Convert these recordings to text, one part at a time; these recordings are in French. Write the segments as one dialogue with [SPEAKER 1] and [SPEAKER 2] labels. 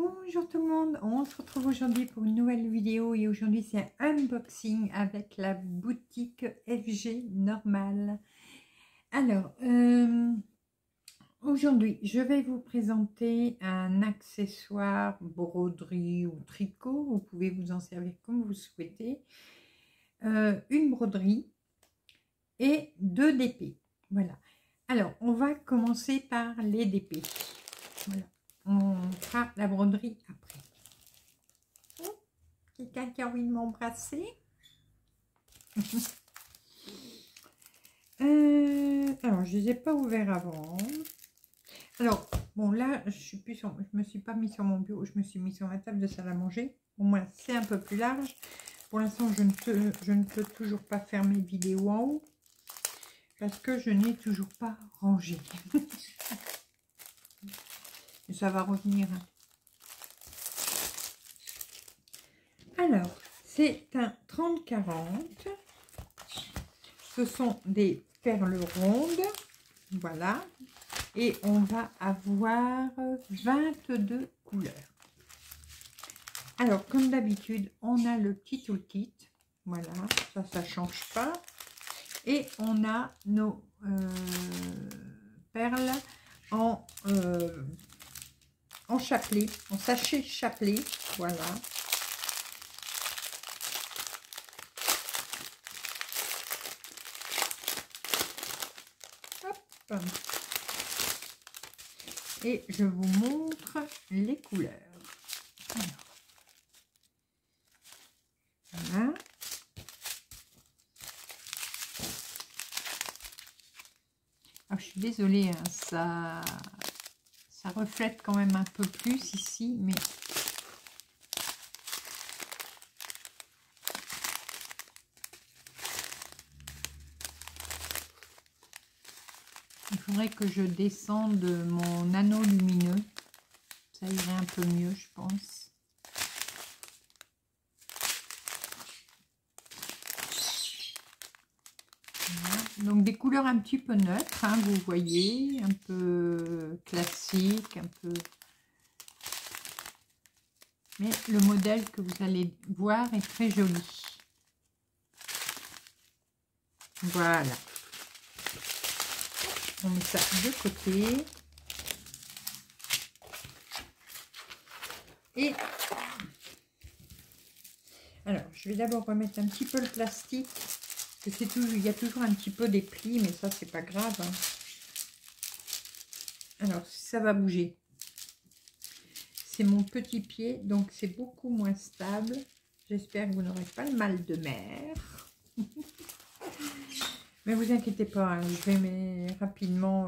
[SPEAKER 1] Bonjour tout le monde, on se retrouve aujourd'hui pour une nouvelle vidéo et aujourd'hui c'est un unboxing avec la boutique FG Normal. Alors, aujourd'hui je vais vous présenter un accessoire broderie ou tricot, vous pouvez vous en servir comme vous souhaitez, une broderie et deux DP. Voilà, alors on va commencer par les DP. Voilà. On fera la broderie après. Oh, quelqu'un qui a envie de m'embrasser. Alors, je ne les ai pas ouverts avant. Alors, bon, là, je me suis pas mis sur mon bureau, je me suis mis sur ma table de salle à manger. Au moins, c'est un peu plus large. Pour l'instant, je ne peux toujours pas faire mes vidéos en haut parce que je n'ai toujours pas rangé. Et ça va revenir. Alors, c'est un 30-40. Ce sont des perles rondes. Voilà. Et on va avoir 22 couleurs. Alors, comme d'habitude, on a le petit toolkit. Voilà, ça ne change pas. Et on a nos perles en chapelet, en sachet chapelet. Voilà. Hop. Et je vous montre les couleurs. Alors, voilà. Alors, je suis désolée, hein, ça reflète quand même un peu plus ici, mais il faudrait que je descende mon anneau lumineux. Ça irait un peu mieux, je pense. Voilà. Donc des couleurs un petit peu neutres, hein, vous voyez, un peu classique, un peu. Mais le modèle que vous allez voir est très joli. Voilà. On met ça de côté. Et alors, je vais d'abord remettre un petit peu le plastique. Parce que il y a toujours un petit peu des plis, mais ça, c'est pas grave. Hein. Alors, ça va bouger. C'est mon petit pied, donc c'est beaucoup moins stable. J'espère que vous n'aurez pas le mal de mer. Mais vous inquiétez pas, hein, je vais rapidement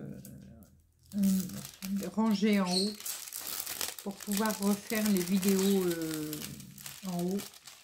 [SPEAKER 1] ranger en haut pour pouvoir refaire les vidéos en haut.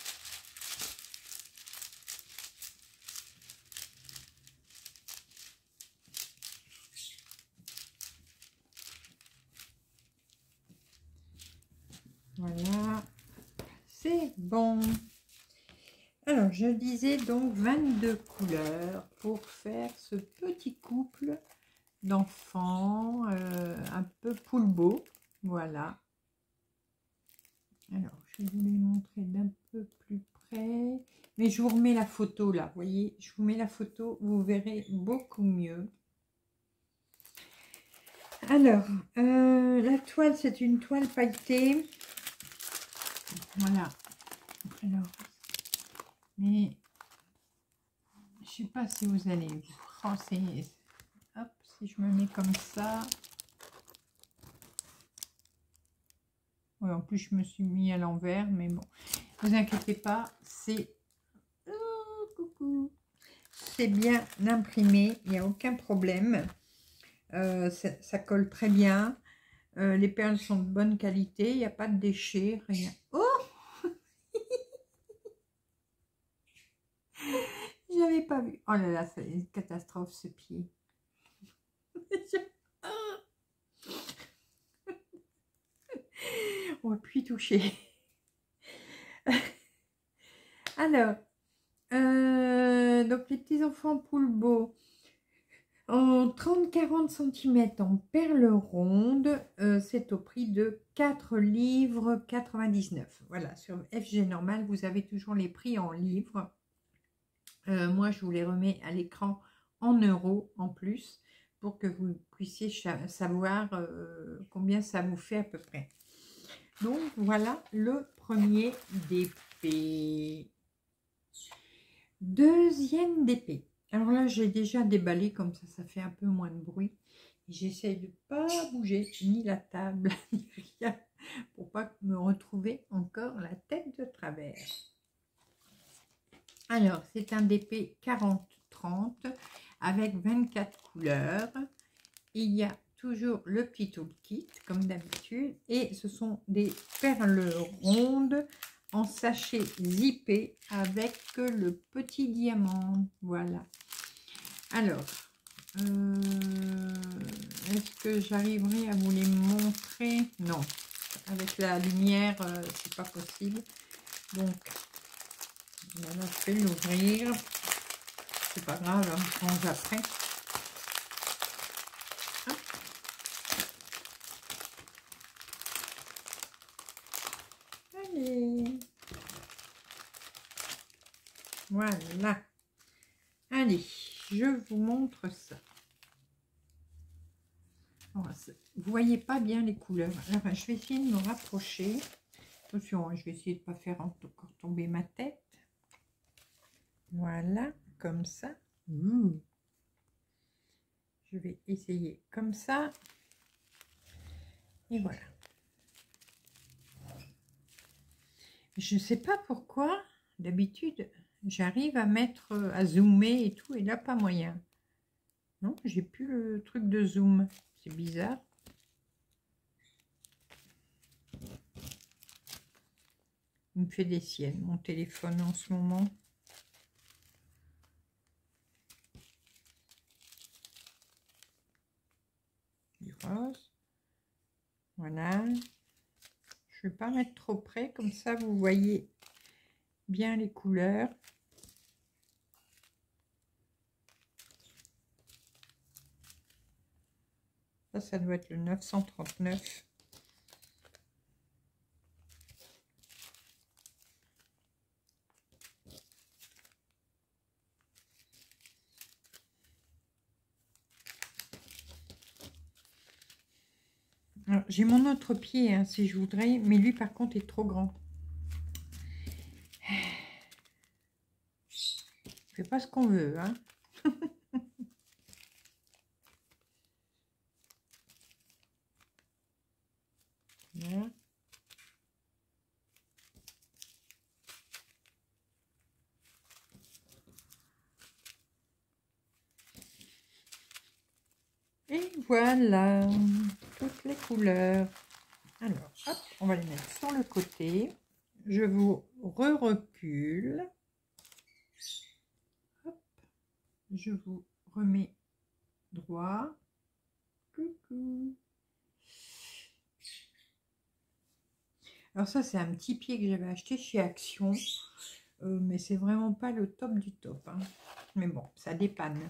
[SPEAKER 1] Voilà, c'est bon. Alors, je disais donc 22 couleurs pour faire ce petit couple d'enfants un peu poulbeau. Voilà. Alors, je vais vous les montrer d'un peu plus près. Mais je vous remets la photo là, vous voyez, je vous mets la photo, vous verrez beaucoup mieux. Alors, la toile, c'est une toile pailletée. Voilà. Alors, mais je sais pas si vous allez voir. Hop, si je me mets comme ça. Ouais, en plus, je me suis mis à l'envers, mais bon, vous inquiétez pas, c'est coucou, c'est bien imprimé, il n'y a aucun problème. Ça colle très bien. Les perles sont de bonne qualité, il n'y a pas de déchets, rien. Oh, j'avais pas vu. Oh là là, c'est une catastrophe ce pied. On va plus y toucher. Alors, donc les petits enfants poulbeaux. En 30-40 cm en perles rondes, c'est au prix de 4 livres 99. Voilà, sur FG Normal, vous avez toujours les prix en livres. Moi, je vous les remets à l'écran en euros en plus pour que vous puissiez savoir combien ça vous fait à peu près. Donc, voilà le premier DP. Deuxième DP. Alors là, j'ai déjà déballé, comme ça fait un peu moins de bruit. J'essaye de ne pas bouger, ni la table, ni rien, pour pas me retrouver encore la tête de travers. Alors, c'est un DP 40-30 avec 24 couleurs. Il y a toujours le petit toolkit, comme d'habitude. Et ce sont des perles rondes en sachet zippé avec le petit diamant. Voilà. Alors, est-ce que j'arriverai à vous les montrer? Non, avec la lumière, c'est pas possible. Donc, voilà, je vais l'ouvrir. C'est pas grave, on change après. Hop. Allez. Voilà. Allez, je vous montre ça. Vous voyez pas bien les couleurs. Alors, je vais essayer de me rapprocher. Attention, je vais essayer de ne pas faire encore tomber ma tête. Voilà, comme ça. Je vais essayer comme ça. Et voilà. Je ne sais pas pourquoi, d'habitude, j'arrive à mettre, à zoomer et tout, et là, pas moyen. Non, j'ai plus le truc de zoom. C'est bizarre. Il me fait des siennes, mon téléphone en ce moment. Du rose. Voilà. Je ne vais pas mettre trop près, comme ça vous voyez bien les couleurs. Ça doit être le 939. J'ai mon autre pied, hein, si je voudrais, mais lui par contre est trop grand. Je fais pas ce qu'on veut, hein. Voilà. Et voilà, toutes les couleurs. Alors, hop, on va les mettre sur le côté. Je vous recule. Hop, je vous remets droit. Coucou. Alors ça, c'est un petit pied que j'avais acheté chez Action. Mais c'est vraiment pas le top du top, hein. Mais bon, ça dépanne.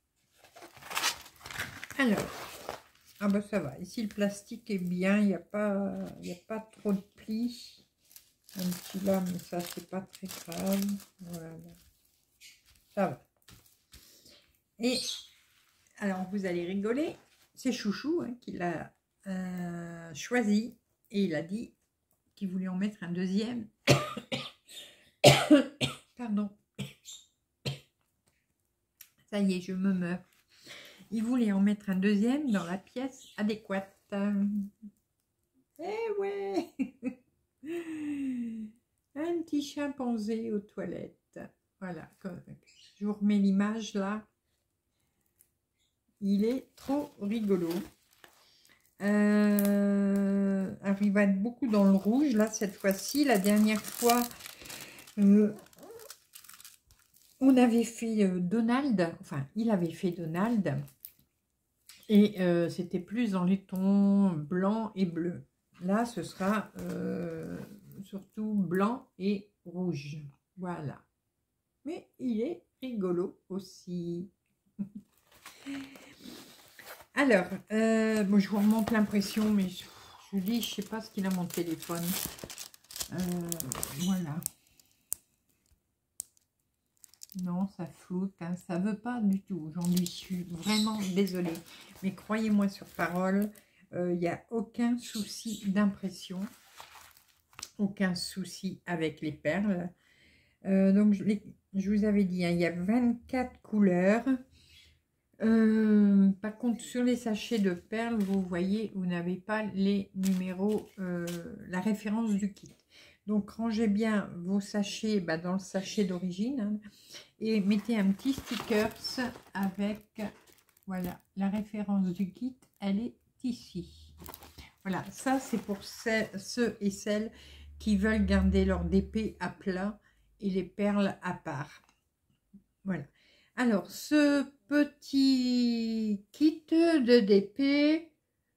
[SPEAKER 1] Alors, ah bah ça va. Ici, le plastique est bien. Il n'y a pas trop de plis. Un petit là, mais ça, c'est pas très grave. Voilà. Ça va. Et, alors, vous allez rigoler. C'est Chouchou, hein, qui l'a choisi. Et il a dit qu'il voulait en mettre un deuxième. Pardon. Ça y est, je me meurs. Il voulait en mettre un deuxième dans la pièce adéquate. Eh ouais. Un petit chimpanzé aux toilettes. Voilà. Je vous remets l'image là. Il est trop rigolo. Alors, il va être beaucoup dans le rouge là cette fois-ci. La dernière fois, on avait fait Donald. Enfin, il avait fait Donald. Et c'était plus dans les tons blanc et bleu. Là, ce sera surtout blanc et rouge. Voilà. Mais il est rigolo aussi. Alors, bon, je vous remonte l'impression, mais je vous dis, je sais pas ce qu'il a mon téléphone. Voilà. Non, ça floute, hein, ça veut pas du tout. J'en suis vraiment désolée. Mais croyez-moi sur parole, il n'y a aucun souci d'impression. Aucun souci avec les perles. Donc, je vous avais dit, hein, il y a 24 couleurs. Par contre, sur les sachets de perles, vous voyez, vous n'avez pas les numéros, la référence du kit. Donc, rangez bien vos sachets dans le sachet d'origine, hein, et mettez un petit sticker avec, voilà, la référence du kit, elle est ici. Voilà, ça c'est pour ceux et celles qui veulent garder leur DP à plat et les perles à part. Voilà. Alors, ce petit kit de DP,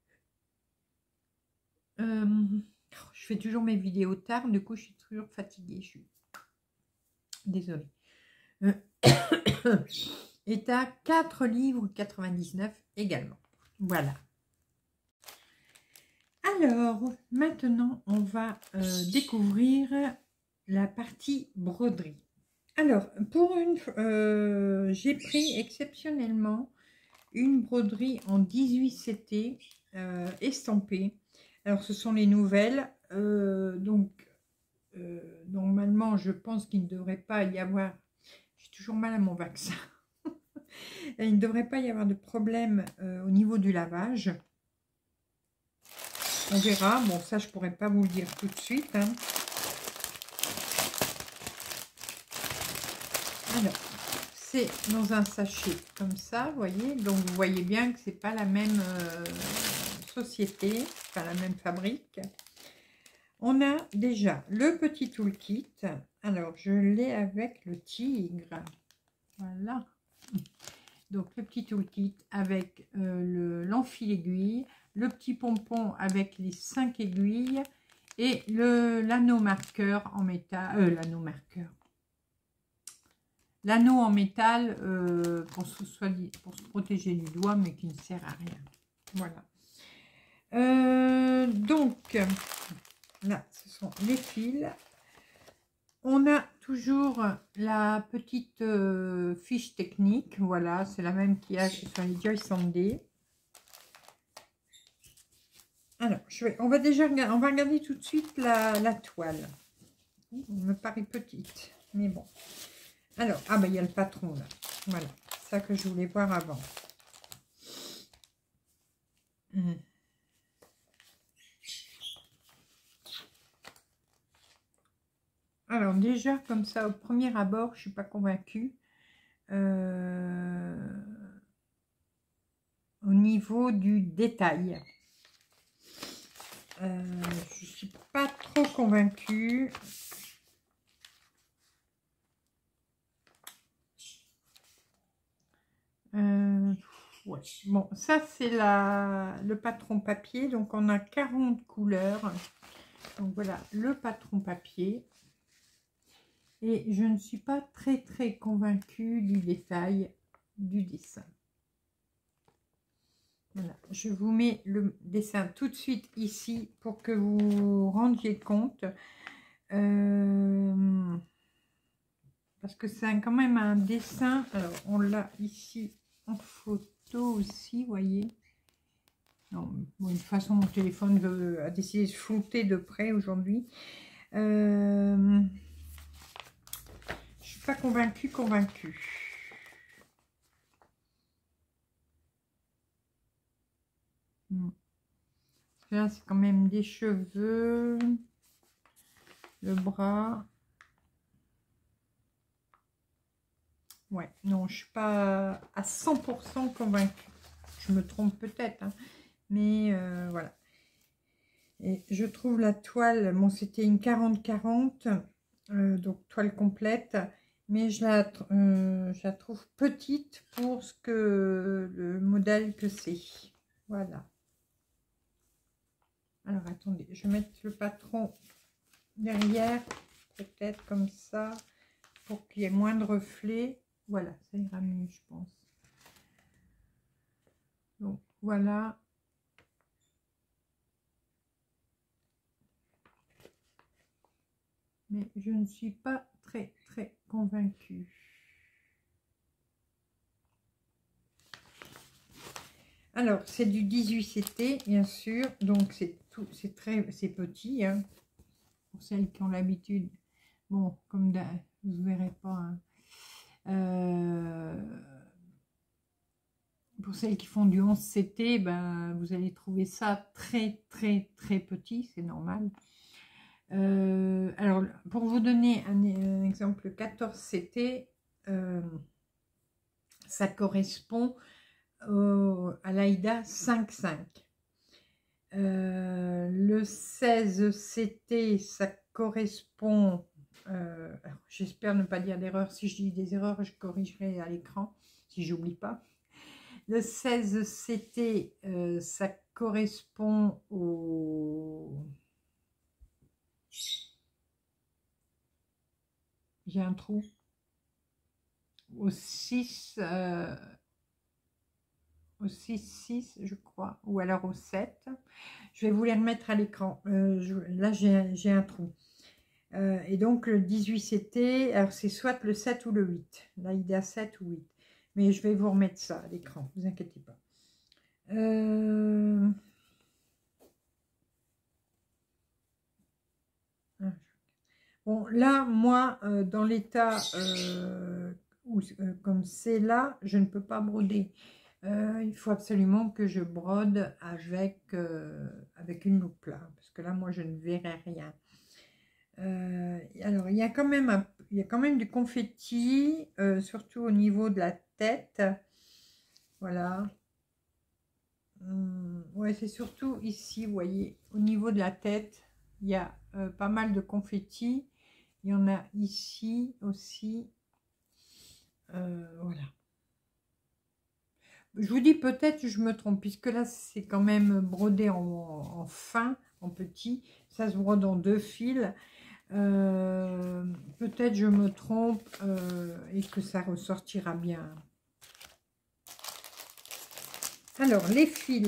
[SPEAKER 1] je fais toujours mes vidéos tard, du coup je suis toujours fatiguée, je suis désolée. Est à 4,99 € également. Voilà. Alors, maintenant, on va découvrir la partie broderie. Alors, pour une, j'ai pris exceptionnellement une broderie en 18 CT estampée. Alors, ce sont les nouvelles. Normalement, je pense qu'il ne devrait pas y avoir... J'ai toujours mal à mon vaccin. Il ne devrait pas y avoir de problème au niveau du lavage. On verra. Bon, ça, je ne pourrais pas vous le dire tout de suite, hein. Alors, c'est dans un sachet comme ça, vous voyez. Donc, vous voyez bien que c'est pas la même société, pas la même fabrique. On a déjà le petit toolkit. Alors, je l'ai avec le tigre. Voilà. Donc, le petit toolkit avec l'enfil aiguille, le petit pompon avec les 5 aiguilles et l'anneau marqueur en métal. L'anneau en métal pour se protéger du doigt, mais qui ne sert à rien. Voilà. Donc, là, ce sont les fils. On a toujours la petite fiche technique. Voilà, c'est la même qu'il y a sur les Joy Sunday. Alors, on va regarder tout de suite la toile. Elle me paraît petite, mais bon. Alors, il y a le patron là. Voilà, ça que je voulais voir avant. Alors, déjà, comme ça, au premier abord, je ne suis pas convaincue. Au niveau du détail. Je ne suis pas trop convaincue. Ouais. Bon, ça c'est le patron papier. Donc on a 40 couleurs. Donc voilà le patron papier. Et je ne suis pas très convaincue du détail du dessin. Voilà, je vous mets le dessin tout de suite ici pour que vous vous rendiez compte. Parce que c'est quand même un dessin. Alors on l'a ici en photo aussi, vous voyez. Non, bon, de toute façon, mon téléphone a décidé de se flouter de près aujourd'hui. Je suis pas convaincue. Là, c'est quand même des cheveux. Le bras. Ouais, non, je suis pas à 100% convaincue. Je me trompe peut-être, hein, mais voilà. Et je trouve la toile, bon, c'était une 40-40, donc toile complète, mais je la trouve petite pour le modèle que c'est. Voilà. Alors, attendez, je vais mettre le patron derrière, peut-être comme ça, pour qu'il y ait moins de reflets. Voilà, ça ira mieux, je pense. Donc voilà. Mais je ne suis pas très convaincue. Alors, c'est du 18CT, bien sûr. Donc, c'est petit. Hein, pour celles qui ont l'habitude. Bon, comme vous ne verrez pas. Hein. Pour celles qui font du 11CT, ben, vous allez trouver ça très petit. C'est normal. Alors, pour vous donner un exemple, 14CT, ça correspond à l'AIDA 5,5. Le 16CT, ça correspond, j'espère ne pas dire d'erreur, si je dis des erreurs, je corrigerai à l'écran, si j'oublie pas. Le 16CT, ça correspond au... J'ai un trou. Au 6... au 6, je crois, ou alors au 7. Je vais vous les remettre à l'écran. Là, j'ai un trou. Et donc, le 18CT, alors c'est soit le 7 ou le 8. L'AIDA 7 ou 8. Mais je vais vous remettre ça à l'écran, ne vous inquiétez pas. Bon, là, moi, dans l'état comme c'est là, je ne peux pas broder. Il faut absolument que je brode avec une loupe là, parce que là, moi, je ne verrai rien. Alors, il y a quand même du confetti, surtout au niveau de la tête. Voilà. Ouais, c'est surtout ici, vous voyez, au niveau de la tête, il y a pas mal de confetti. Il y en a ici aussi. Voilà. Je vous dis peut-être je me trompe, puisque là c'est quand même brodé en fin, en petit. Ça se brode en 2 fils. Peut-être je me trompe et que ça ressortira bien. Alors, les fils.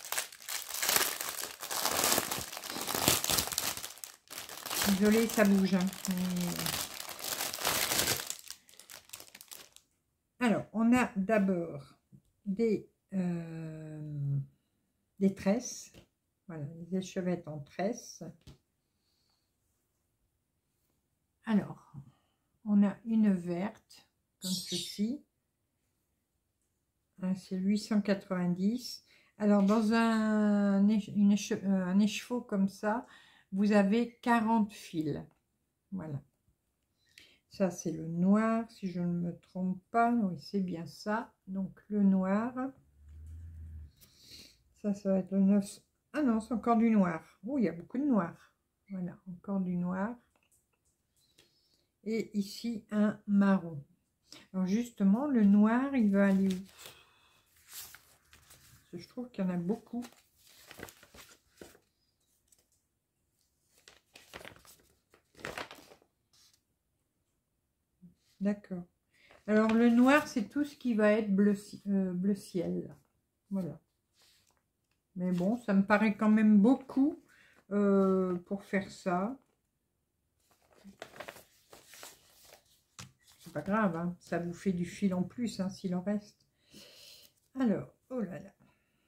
[SPEAKER 1] Désolée, ça bouge. Hein. Alors, on a d'abord des tresses. Voilà, des échevettes en tresses. Alors, on a une verte, comme ceci. C'est 890. Alors, dans un écheveau comme ça, vous avez 40 fils. Voilà. Ça, c'est le noir, si je ne me trompe pas. Oui, c'est bien ça. Donc, le noir. Ça va être le 9. Ah non, c'est encore du noir. Oh, il y a beaucoup de noir. Voilà, encore du noir. Et ici, un marron. Alors, justement, le noir, il va aller où? Parce que je trouve qu'il y en a beaucoup. D'accord. Alors, le noir, c'est tout ce qui va être bleu ciel. Voilà. Mais bon, ça me paraît quand même beaucoup pour faire ça. C'est pas grave, hein, ça vous fait du fil en plus, hein, s'il en reste. Alors, oh là là.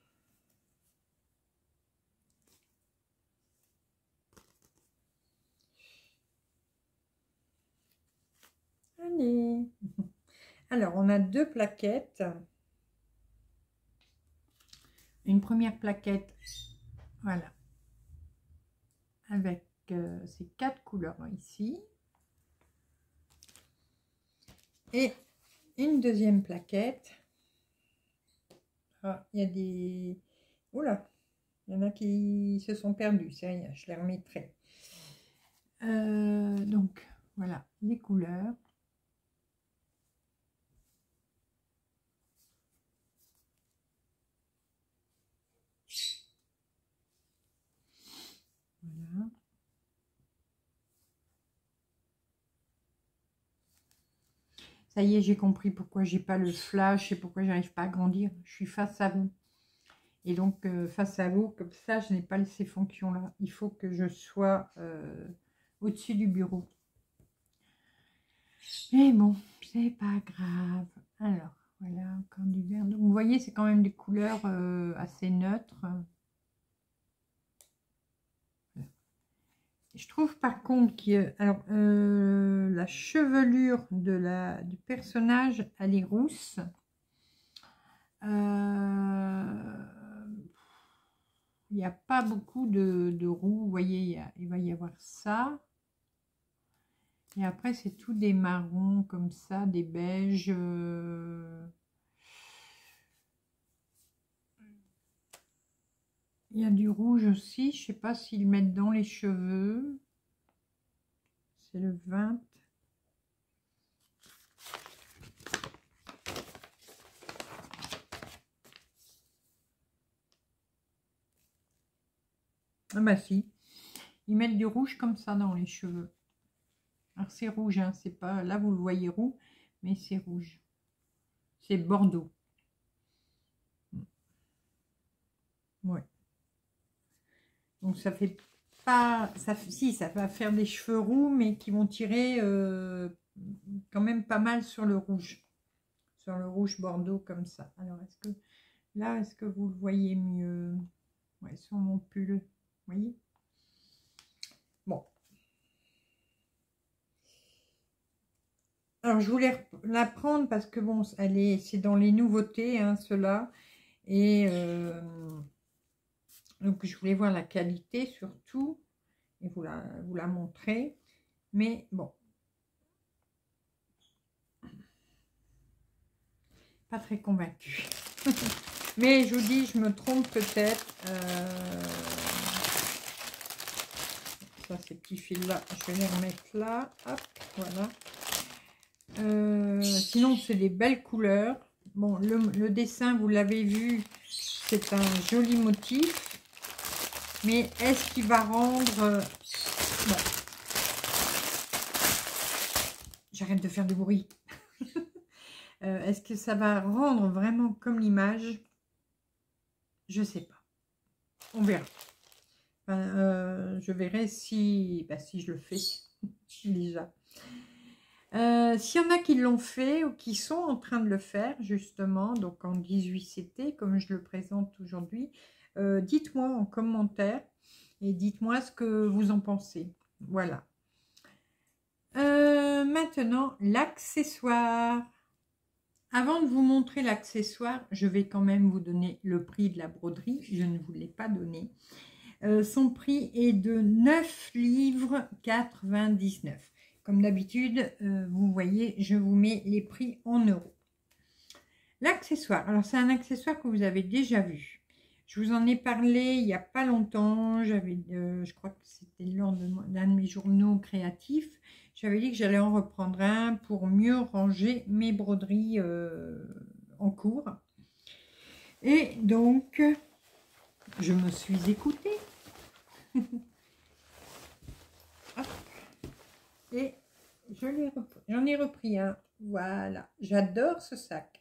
[SPEAKER 1] Allez. Alors, on a 2 plaquettes. Une première plaquette, voilà, avec ces 4 couleurs ici. Et une deuxième plaquette. Ah, il y a des... Oula, il y en a qui se sont perdus, c'est rien, je les remettrai. Donc, voilà, les couleurs. Voilà. Ça y est, j'ai compris pourquoi j'ai pas le flash et pourquoi j'arrive pas à grandir. Je suis face à vous. Et donc, face à vous, comme ça, je n'ai pas ces fonctions-là. Il faut que je sois au-dessus du bureau. Mais bon, c'est pas grave. Alors, voilà, encore du vert. Donc, vous voyez, c'est quand même des couleurs assez neutres. Je trouve par contre que la chevelure du personnage, elle est rousse. Il n'y a pas beaucoup de roux. Vous voyez, il va y avoir ça. Et après, c'est tout des marrons comme ça, des beiges. Il y a du rouge aussi. Je ne sais pas s'ils mettent dans les cheveux. C'est le 20. Ah bah si. Ils mettent du rouge comme ça dans les cheveux. Alors c'est rouge, hein, c'est pas... Là, vous le voyez roux, mais c'est rouge. C'est bordeaux. Ouais. Donc ça fait pas... Si, ça va faire des cheveux roux, mais qui vont tirer quand même pas mal sur le rouge. Sur le rouge bordeaux comme ça. Alors, est-ce que... Là, est-ce que vous le voyez mieux? Ouais, sur mon pull. Vous voyez? Bon. Alors, je voulais la prendre parce que, bon, c'est dans les nouveautés, hein, ceux-là. Et donc, je voulais voir la qualité surtout. Et vous la montrer. Mais, bon. Pas très convaincue. Mais, je vous dis, je me trompe peut-être. Ça, ces petits fils-là, je vais les remettre là. Hop, voilà. Sinon, c'est des belles couleurs. Bon, le dessin, vous l'avez vu, c'est un joli motif. Mais est-ce qu'il va rendre... Bon. J'arrête de faire du bruit. Est-ce que ça va rendre vraiment comme l'image? Je sais pas. On verra. Je verrai si je le fais déjà. S'il y en a qui l'ont fait ou qui sont en train de le faire, justement, donc en 18CT, comme je le présente aujourd'hui, dites-moi en commentaire et dites-moi ce que vous en pensez. Voilà. Maintenant, l'accessoire. Avant de vous montrer l'accessoire, je vais quand même vous donner le prix de la broderie. Je ne vous l'ai pas donné. Son prix est de 9 livres 99. Comme d'habitude, vous voyez, je vous mets les prix en euros. L'accessoire, alors c'est un accessoire que vous avez déjà vu. Je vous en ai parlé il n'y a pas longtemps. Je crois que c'était lors d'un de mes journaux créatifs. J'avais dit que j'allais en reprendre un pour mieux ranger mes broderies en cours. Et donc, je me suis écoutée. Et j'en ai repris un. Voilà, j'adore ce sac.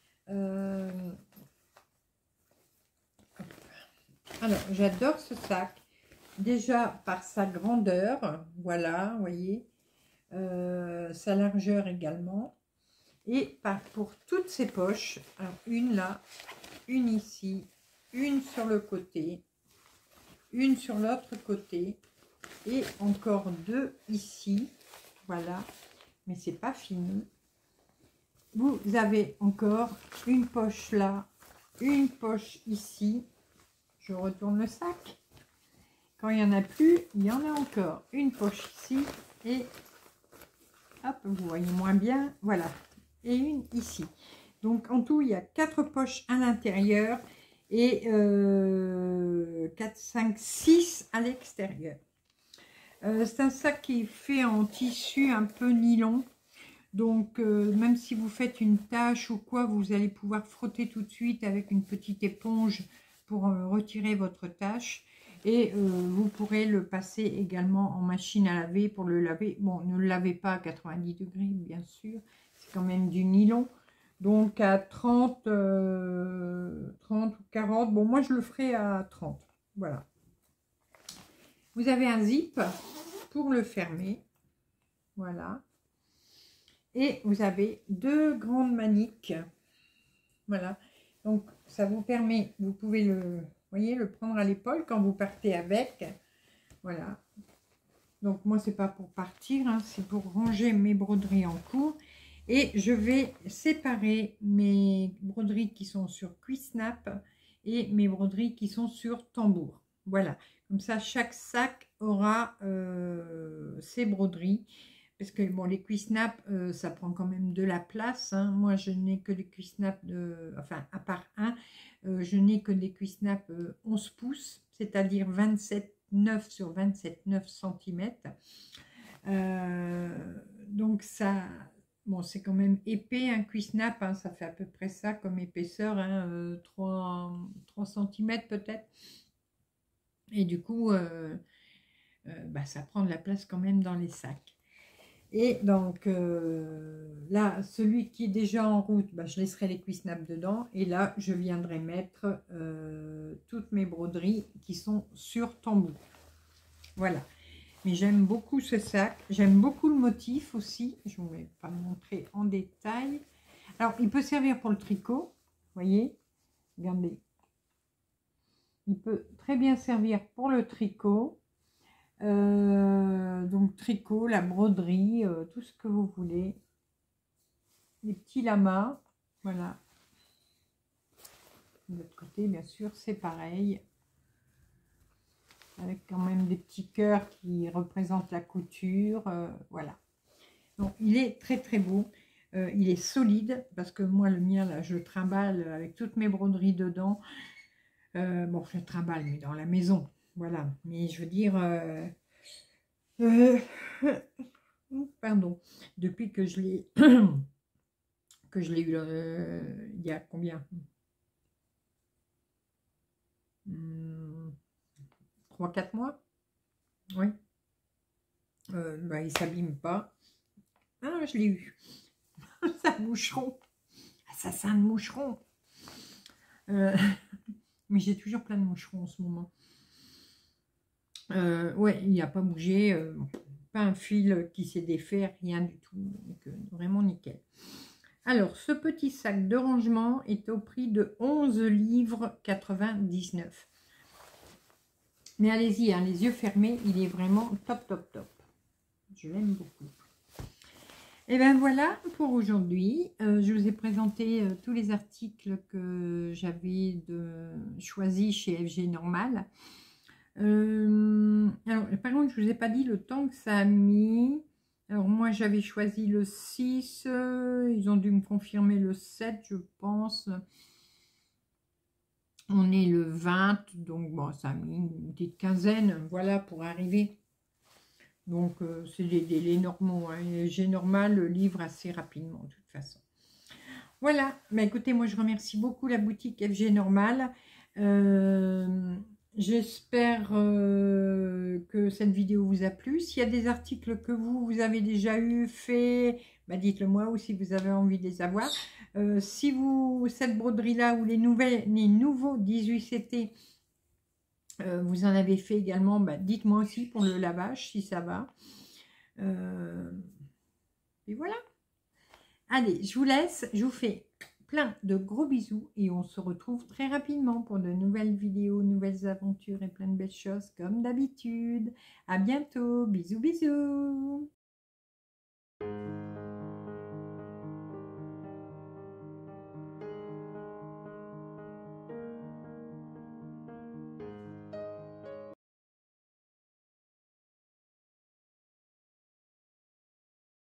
[SPEAKER 1] Alors, j'adore ce sac. Déjà par sa grandeur, voilà, vous voyez. Sa largeur également. Et pour toutes ces poches. Alors, une là, une ici, une sur le côté, une sur l'autre côté. Et encore deux ici. Voilà. Mais c'est pas fini. Vous avez encore une poche là, une poche ici. Je retourne le sac. Quand il n'y en a plus, il y en a encore une poche ici et hop, vous voyez moins bien, voilà, et une ici. Donc en tout, il y a 4 poches à l'intérieur et 4, 5, 6 à l'extérieur. C'est un sac qui est fait en tissu un peu nylon. Donc, même si vous faites une tâche ou quoi, vous allez pouvoir frotter tout de suite avec une petite éponge pour retirer votre tâche. Et vous pourrez le passer également en machine à laver pour le laver. Bon, ne le lavez pas à 90 degrés, bien sûr. C'est quand même du nylon. Donc, à 30 ou 40. Bon, moi, je le ferai à 30. Voilà. Vous avez un zip pour le fermer. Voilà. Et vous avez 2 grandes maniques. Voilà. Donc, ça vous permet, vous pouvez le, voyez, le prendre à l'épaule quand vous partez avec. Voilà. Donc, moi, c'est pas pour partir, hein, c'est pour ranger mes broderies en cours. Et je vais séparer mes broderies qui sont sur Cuissnap et mes broderies qui sont sur tambour. Voilà. Comme ça, chaque sac aura ses broderies. Parce que bon, les Cuissnap, ça prend quand même de la place. Hein. Moi, je n'ai que des Cuissnap, enfin, à part un, je n'ai que des Cuissnap 11 pouces, c'est-à-dire 27,9 sur 27,9 cm. Donc, ça, bon, c'est quand même épais, un Cuissnap, hein, ça fait à peu près ça comme épaisseur, hein, 3 cm peut-être. Et du coup, bah, ça prend de la place quand même dans les sacs. Et donc là, celui qui est déjà en route, bah, je laisserai les Cuissnap dedans. Et là, je viendrai mettre toutes mes broderies qui sont sur tambour. Voilà. Mais j'aime beaucoup ce sac. J'aime beaucoup le motif aussi. Je ne vais pas le montrer en détail. Alors, il peut servir pour le tricot. Vous voyez? Regardez. Il peut très bien servir pour le tricot. Donc tricot, la broderie, tout ce que vous voulez. Les petits lamas, voilà. De l'autre côté, bien sûr, c'est pareil. Avec quand même des petits cœurs qui représentent la couture, voilà. Donc il est très très beau. Il est solide, parce que moi le mien, là, je le trimballe avec toutes mes broderies dedans. Bon, je le trimballe, mais dans la maison, voilà. Mais je veux dire... pardon, depuis que je l'ai eu il y a combien, 3-4 mois, oui, bah, il s'abîme pas. Ah, je l'ai eu. Ça moucheron, ça sent le moucheron. Mais j'ai toujours plein de moucherons en ce moment. Ouais, il n'a pas bougé, pas un fil qui s'est défait, rien du tout, donc vraiment nickel. Alors, ce petit sac de rangement est au prix de 11,99 livres. Mais allez-y, hein, les yeux fermés, il est vraiment top, top, top. Je l'aime beaucoup. Et bien voilà pour aujourd'hui. Je vous ai présenté tous les articles que j'avais choisis chez FG Normal. Alors, par contre, je ne vous ai pas dit le temps que ça a mis. Alors, moi, j'avais choisi le 6. Ils ont dû me confirmer le 7, je pense. On est le 20. Donc, bon, ça a mis une petite quinzaine, voilà, pour arriver. Donc, c'est des délais normaux. Hein. J'ai normal le livre assez rapidement, de toute façon. Voilà. Mais écoutez, moi, je remercie beaucoup la boutique FG Normal. J'espère que cette vidéo vous a plu. S'il y a des articles que vous avez déjà fait, bah dites-le moi, ou si vous avez envie de les avoir. Si cette broderie là ou les nouveaux 18CT, vous en avez fait également, bah dites-moi aussi pour le lavage si ça va. Et voilà. Allez, je vous laisse, je vous fais plein de gros bisous et on se retrouve très rapidement pour de nouvelles vidéos, nouvelles aventures et plein de belles choses comme d'habitude. À bientôt, bisous bisous.